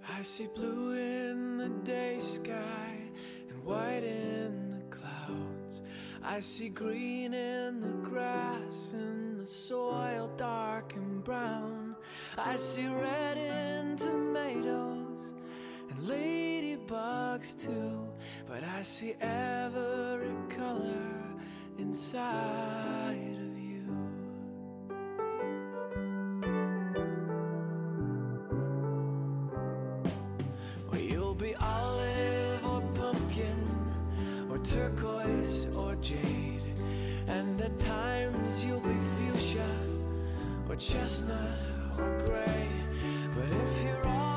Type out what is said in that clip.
I see blue in the day sky and white in the clouds. I see green in the grass and the soil dark and brown. I see red in tomatoes and ladybugs too, but I see every color inside of you. Well, you'll be olive or pumpkin or turquoise or jade, and at times you'll be fuchsia or chestnut or gray. But if you're all